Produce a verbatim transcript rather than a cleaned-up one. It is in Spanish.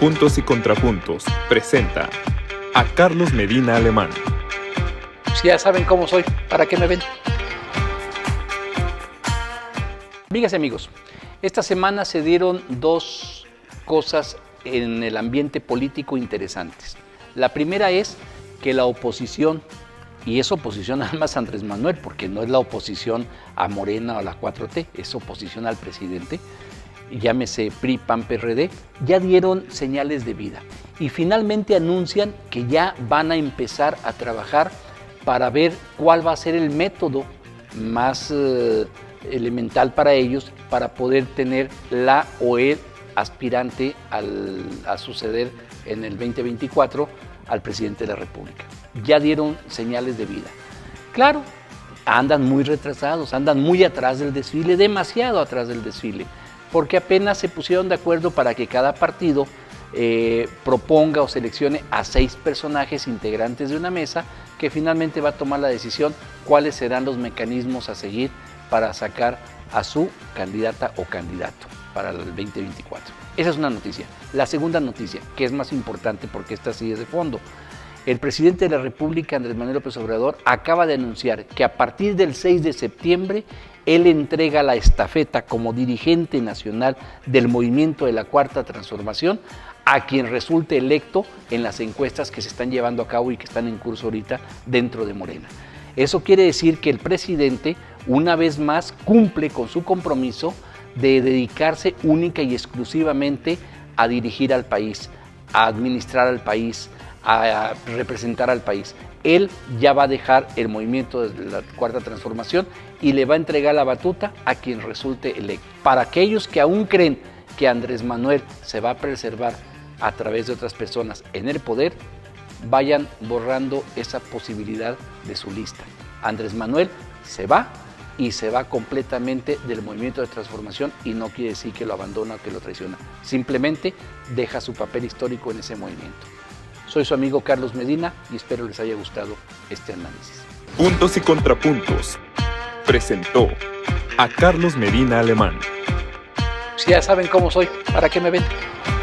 Puntos y Contrapuntos presenta a Carlos Medina Alemán. Si ya saben cómo soy, ¿para qué me ven? Amigas y amigos, esta semana se dieron dos cosas en el ambiente político interesantes. La primera es que la oposición, y es oposición además a Andrés Manuel, porque no es la oposición a Morena o a la cuatro T, es oposición al presidente, llámese P R I, P A N, P R D, ya dieron señales de vida y finalmente anuncian que ya van a empezar a trabajar para ver cuál va a ser el método más eh, elemental para ellos para poder tener la o el aspirante al, a suceder en el veinte veinticuatro al presidente de la República. Ya dieron señales de vida. Claro, andan muy retrasados, andan muy atrás del desfile, demasiado atrás del desfile, porque apenas se pusieron de acuerdo para que cada partido eh, proponga o seleccione a seis personajes integrantes de una mesa que finalmente va a tomar la decisión cuáles serán los mecanismos a seguir para sacar a su candidata o candidato para el veinte veinticuatro. Esa es una noticia. La segunda noticia, que es más importante porque esta sí es de fondo. El presidente de la República, Andrés Manuel López Obrador, acaba de anunciar que a partir del seis de septiembre él entrega la estafeta como dirigente nacional del movimiento de la Cuarta Transformación a quien resulte electo en las encuestas que se están llevando a cabo y que están en curso ahorita dentro de Morena. Eso quiere decir que el presidente, una vez más, cumple con su compromiso de dedicarse única y exclusivamente a dirigir al país, a administrar al país, a representar al país. Él ya va a dejar el movimiento de la Cuarta Transformación y le va a entregar la batuta a quien resulte electo. Para aquellos que aún creen que Andrés Manuel se va a preservar a través de otras personas en el poder, vayan borrando esa posibilidad de su lista. Andrés Manuel se va y se va completamente del movimiento de transformación y no quiere decir que lo abandona o que lo traiciona. Simplemente deja su papel histórico en ese movimiento. Soy su amigo Carlos Medina y espero les haya gustado este análisis. Puntos y Contrapuntos presentó a Carlos Medina Alemán. Si ya saben cómo soy, ¿para qué me ven?